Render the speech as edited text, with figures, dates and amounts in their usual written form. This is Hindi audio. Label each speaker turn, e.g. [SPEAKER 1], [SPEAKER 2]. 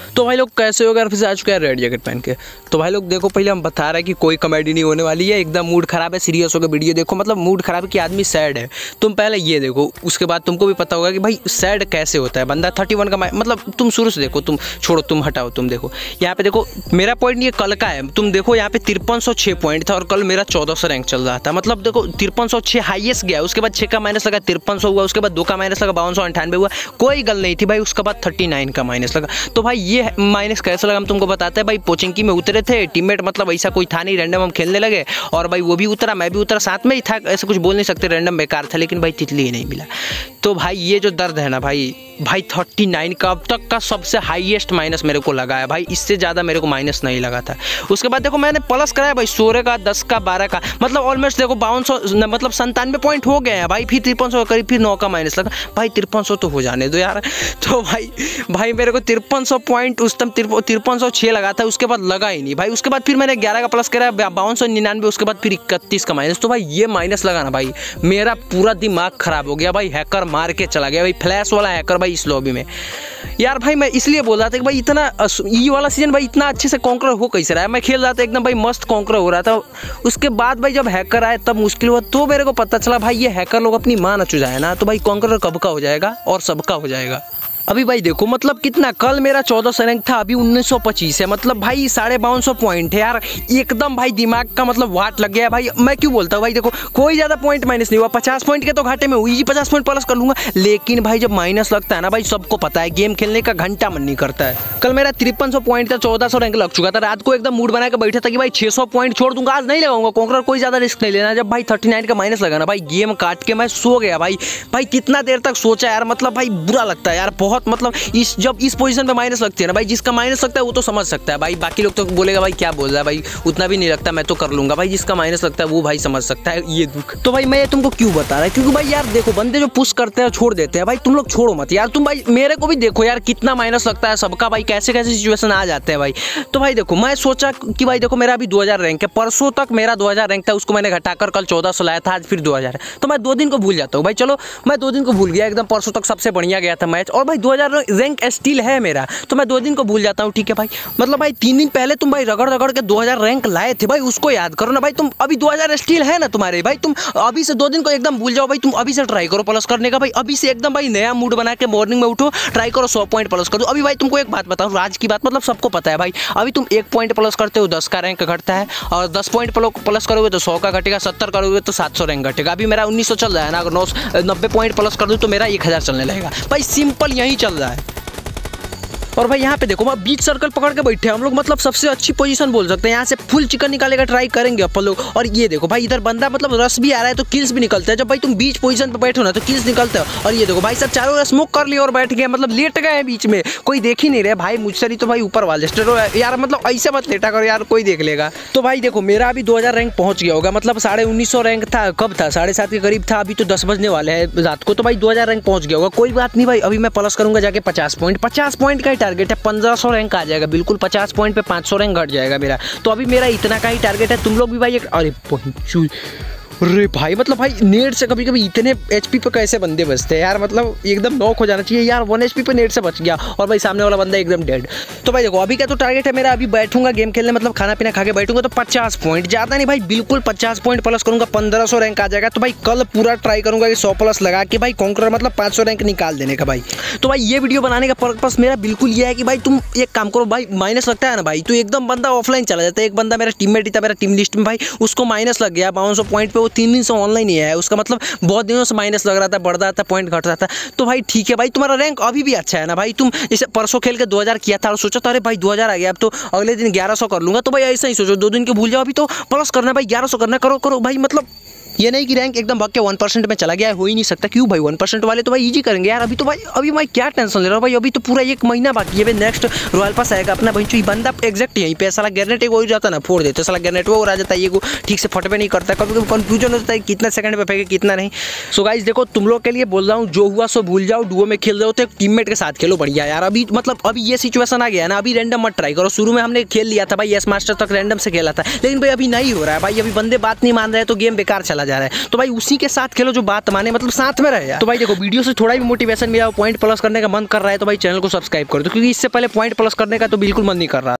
[SPEAKER 1] तो भाई लोग कैसे हो, फिर से आ चुका है रेड जैकेट पहन के। तो भाई लोग देखो, पहले हम बता रहे हैं कि कोई कॉमेडी नहीं होने वाली है, एकदम मूड खराब है, सीरियस होकर वीडियो देखो। मतलब मूड खराब है कि आदमी सैड है, तुम पहले ये देखो, उसके बाद तुमको भी पता होगा कि भाई सैड कैसे होता है बंदा। 31 का मतलब तुम शुरू से देखो, तुम छोड़ो, तुम हटाओ, तुम देखो यहाँ पे देखो, मेरा पॉइंट ये कल का है, तुम देखो यहाँ पे 5306 पॉइंट था और कल मेरा 1400 रैंक चल रहा था। मतलब देखो 5306 हाईएस्ट गया, उसके बाद 6 का माइनस लगा 5300 हुआ, उसके बाद 2 का माइनस लगा 5298 हुआ, कोई गल नहीं थी भाई। उसके बाद 39 का माइनस लगा। तो भाई ये माइनस कैसे लगा हम तुमको बताते हैं। भाई पोचिंकी में उतरे थे, टीममेट मतलब ऐसा कोई था नहीं, रैंडम हम खेलने लगे और भाई वो भी उतरा, मैं भी उतरा, साथ में ही था, ऐसा कुछ बोल नहीं सकते, रैंडम बेकार था, लेकिन भाई तितली ही नहीं मिला। तो भाई ये जो दर्द है ना भाई 39 का अब तक का सबसे हाईएस्ट माइनस मेरे को लगा है भाई, इससे ज़्यादा मेरे को माइनस नहीं लगा था। उसके बाद देखो मैंने प्लस कराया भाई 16 का, 10 का, 12 का, मतलब ऑलमोस्ट देखो 5200 मतलब 97 पॉइंट हो गए हैं भाई। फिर 5300 करीब, फिर 9 का माइनस लगा भाई। 5300 तो हो जाने दो यार। तो भाई मेरे को 5300 पॉइंट उस टाइम 5306 लगा था, उसके बाद लगा ही नहीं भाई। उसके बाद फिर मैंने 11 का प्लस कराया 5299, उसके बाद फिर 31 का माइनस। तो भाई ये माइनस लगा ना भाई, मेरा पूरा दिमाग खराब हो गया भाई। हैकर मार के चला गया भाई, फ्लैश वाला हैकर भाई इस लॉबी में यार। भाई मैं इसलिए बोल रहा था कि भाई इतना ये वाला सीजन भाई इतना अच्छे से कॉन्कर हो कैसे रहा है। मैं खेल रहा था एकदम भाई मस्त कॉन्कर हो रहा था। उसके बाद भाई जब हैकर आए तब मुश्किल हुआ, तो मेरे को पता चला भाई ये हैकर लोग अपनी मां न चुराए ना, तो भाई कॉन्कर कब का हो जाएगा और सबका हो जाएगा। अभी भाई देखो मतलब कितना, कल मेरा 1400 रैंक था, अभी 1925 है, मतलब भाई 5250 पॉइंट है यार। एकदम भाई दिमाग का मतलब वाट लग गया भाई। मैं क्यों बोलता हूँ भाई, देखो कोई ज़्यादा पॉइंट माइनस नहीं हुआ, 50 पॉइंट के तो घाटे में हुई, 50 पॉइंट प्लस कर लूँगा। लेकिन भाई जब माइनस लगता है ना भाई, सबको पता है गेम खेलने का घंटा मन नहीं करता है। कल मेरा 5300 पॉइंट था, 1400 रैंक लग चुका था। रात को एकदम मूड बना के बैठा था कि भाई 600 पॉइंट छोड़ दूंगा, आज नहीं लगाऊंगा कॉन्करर, कोई ज़्यादा रिस्क नहीं लेना। जब भाई 39 का माइनस लगा ना भाई, गेम काट के मैं सो गया भाई। भाई कितना देर तक सोचा यार, मतलब भाई बुरा लगता है यार बहुत। मतलब जब इस पोजीशन पे माइनस लगती है ना भाई, जिसका माइनस लगता है वो तो समझ सकता है भाई, बाकी लोग तो बोलेगा भाई क्या बोल रहा है भाई, उतना भी नहीं लगता, मैं तो कर लूंगा। भाई जिसका माइनस लगता है वो भाई समझ सकता है ये दुख। तो भाई मैं ये तुमको क्यों बता रहा है, क्योंकि भाई यार देखो बंदे जो पुश करते हैं छोड़ देते हैं भाई, तुम लोग छोड़ो मत यार। तुम भाई मेरे को भी देखो यार कितना माइनस लगता है सबका भाई, कैसे कैसे सिचुएशन आ जाते हैं भाई। तो भाई देखो मैं सोचा कि भाई देखो मेरा अभी 2000 रैंक है, परसों तक मेरा 2000 रैंक था, उसको मैंने घटाकर कल 1400 लाया था, आज फिर 2000 है। तो मैं 2 दिन को भूल जाता हूँ भाई, चलो मैं 2 दिन को भूल गया एकदम, परसों तक सबसे बढ़िया गया था मैच और भाई 2000 रैंक स्टिल है मेरा, तो मैं 2 दिन को भूल जाता हूँ, ठीक है भाई। मतलब भाई 3 दिन पहले तुम भाई रगड़ रगड़ के 2000 रैंक लाए थे भाई, उसको याद करो ना भाई। तुम अभी 2000 स्टिल है ना तुम्हारे भाई, तुम अभी से 2 दिन को एकदम भूल जाओ भाई। तुम अभी से ट्राई करो प्लस करने का भाई, अभी से एकदम भाई नया मूड बना के मॉर्निंग में उठो, ट्राई करो 100 पॉइंट प्लस कर दो। अभी भाई तुमको एक बात बताऊँ, राज की बात, मतलब सबको पता है भाई, अभी तुम 1 पॉइंट प्लस करते हो 10 का रैंक घटता है, और 10 पॉइंट प्लस करोगे तो 100 का घटेगा, 70 करोगे तो 700 रैंक घटेगा। अभी मेरा 1900 चल रहा है ना, अगर 90 पॉइंट प्लस कर दूँ तो मेरा 1000 चलने लगेगा भाई, सिंपल यही चल रहा है। और भाई यहाँ पे देखो मैं बीच सर्कल पकड़ के बैठे हैं हम लोग, मतलब सबसे अच्छी पोजीशन बोल सकते हैं। यहाँ से फुल चिकन निकालने का ट्राई करेंगे अपन लोग। और ये देखो भाई इधर बंदा मतलब रस भी आ रहा है तो किल्स भी निकलते हैं। जब भाई तुम बीच पोजीशन पे बैठो ना तो किल्स निकलते हो। और ये देखो भाई सब चारों ओर स्मोक कर लिया और बैठ गए, मतलब लेट गए हैं बीच में, कोई देख ही नहीं रहे भाई। मुझसे नहीं तो भाई ऊपर वाले यार, मतलब ऐसे मत लेटा करो यार, कोई देख लेगा। तो भाई देखो मेरा अभी 2000 रैंक पहुंच गया होगा, मतलब 1950 रैंक था, कब था 7:30 के करीब था, अभी तो 10 बजने वाले हैं रात को। तो भाई 2000 रैंक पहुंच गया होगा, कोई बात नहीं भाई। अभी मैं प्लस करूंगा जाके 50 पॉइंट का ही टारगेट है, 1500 रैंक आ जाएगा बिल्कुल। 50 पॉइंट पे 500 रैंक घट जाएगा मेरा। तो अभी मेरा इतना का ही टारगेट है। तुम लोग भी भाई अरे भाई मतलब भाई नेट से कभी कभी इतने एचपी पे कैसे बंदे बचते हैं यार, मतलब एकदम नॉक हो जाना चाहिए यार। 1 एचपी पे नेट से बच गया और भाई सामने वाला बंदा एकदम डेड। तो भाई देखो अभी क्या तो टारगेट है मेरा, अभी बैठूंगा गेम खेलने, मतलब खाना पीना खा के बैठूंगा तो 50 पॉइंट, ज़्यादा नहीं भाई, बिल्कुल 50 पॉइंट प्लस करूंगा, 1500 रैंक आ जाएगा। तो भाई कल पूरा ट्राई करूंगा कि 100 प्लस लगा के भाई कॉन्करर मतलब 500 रैंक निकाल देने का भाई। तो भाई ये वीडियो बनाने का पर्पस मेरा बिल्कुल ये है कि भाई तुम एक काम करो भाई, माइनस लगता है ना भाई तो एकदम बंदा ऑफलाइन चला जाता है। एक बंदा मेरा टीममेट ही था मेरा टीम लिस्ट में भाई, उसको माइनस लग गया 5200 पॉइंट पे, वो 3 दिन से ऑनलाइन नहीं है, उसका मतलब बहुत दिनों से माइनस लग रहा था, बढ़ रहा था, पॉइंट घट रहा था। तो भाई ठीक है भाई, तुम्हारा रैंक अभी भी अच्छा है ना भाई। तुम जैसे परसों खेल के 2000 किया था और सोचा था अरे भाई 2000 आ गया, अब तो अगले दिन 1100 कर लूंगा। तो भाई ऐसा ही सोचो, 2 दिन के भूल जाओ, अभी तो प्लस करना भाई, 1100 करना, करो भाई। मतलब ये नहीं कि रैंक एकदम भाग के 1% में चला गया, हो ही नहीं सकता। क्यों भाई 1% वाले तो भाई इजी करेंगे यार। अभी मैं क्या टेंशन ले रहा हूँ भाई, अभी तो पूरा 1 महीना बाकी है भाई, नेक्स्ट रॉयल पास आएगा अपना भाई। ये बंदा एग्जैक्ट यहीं पे साला ग्रेनेड हो जाता ना, फोड़ देते साला, ग्रेनेड वो आ जाता है, ये ठीक से फटवे नहीं करता, कभी कभी कंफ्यूजन होता है कितना सेकंड पे फेंके कितना नहीं। सो गाइस देखो तुम लोग के लिए बोल रहा हूँ, जो हुआ सो भूल जाओ, डुओ में खेल रहे हो तो एक टीममेट के साथ खेलो बढ़िया यार। अभी मतलब अभी ये सिचुएशन आ गया ना, अभी रैंडम मत ट्राई करो। शुरू में हमने खेल लिया था भाई, एस मास्टर तक रैंडम से खेला था, लेकिन भाई अभी नहीं हो रहा है भाई, अभी बंदे बात नहीं मान रहे तो गेम बेकार चला जा रहा है। तो भाई उसी के साथ खेलो जो बात माने, मतलब साथ में रहे यार। तो भाई देखो वीडियो से थोड़ा भी मोटिवेशन मिला, पॉइंट प्लस करने का मन कर रहा है तो भाई चैनल को सब्सक्राइब कर दो, क्योंकि इससे पहले पॉइंट प्लस करने का तो बिल्कुल मन नहीं कर रहा।